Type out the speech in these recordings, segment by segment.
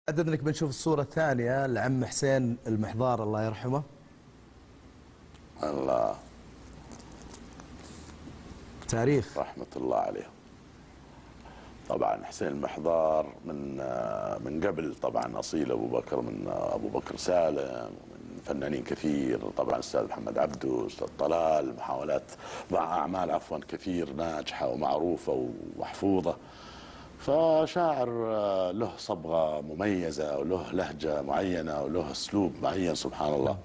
بعد انك بنشوف الصورة الثانية لعم حسين المحضار الله يرحمه. الله تاريخ رحمة الله عليه. طبعا حسين المحضار من قبل طبعا اصيل ابو بكر، من ابو بكر سالم ومن فنانين كثير، طبعا الاستاذ محمد عبده، استاذ طلال، محاولات اعمال عفوا كثير ناجحه ومعروفه ومحفوظه. فشاعر له صبغه مميزه وله لهجه معينه وله اسلوب معين سبحان الله.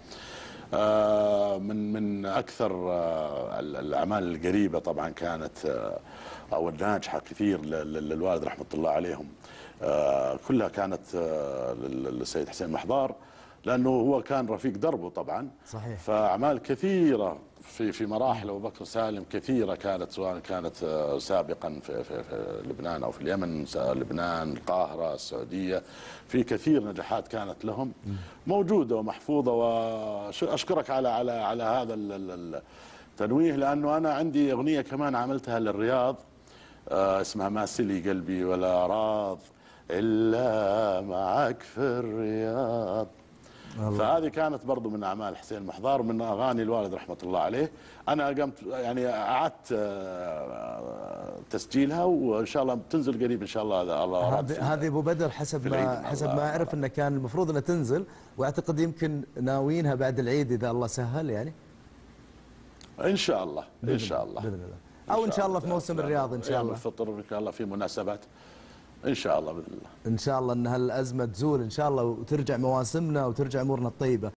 من اكثر الاعمال القريبه طبعا كانت او الناجحه كثير للوالد رحمه الله عليهم، كلها كانت للسيد حسين محضار، لانه هو كان رفيق دربه طبعا. صحيح. فاعمال كثيره في مراحل ابو بكر سالم كثيره كانت، سواء كانت سابقا في لبنان او في اليمن، لبنان، القاهره، السعوديه، في كثير نجاحات كانت لهم موجوده ومحفوظه. واشكرك على هذا التنويه، لانه انا عندي اغنيه كمان عملتها للرياض اسمها ما سلي قلبي ولا راض الا معك في الرياض. فهذه كانت برضو من اعمال حسين محضار، من اغاني الوالد رحمه الله عليه. انا قمت يعني اعدت تسجيلها، وان شاء الله بتنزل قريب ان شاء الله. الله هذه ابو بدر حسب ما اعرف انه كان المفروض انها تنزل، واعتقد يمكن ناويينها بعد العيد اذا الله سهل يعني. ان شاء الله ان شاء الله باذن الله، او ان شاء الله في موسم الرياض ان شاء الله، الفطر ان شاء الله، في مناسبات ان شاء الله باذن الله. ان شاء الله ان هالازمه تزول ان شاء الله، وترجع مواسمنا وترجع امورنا الطيبه.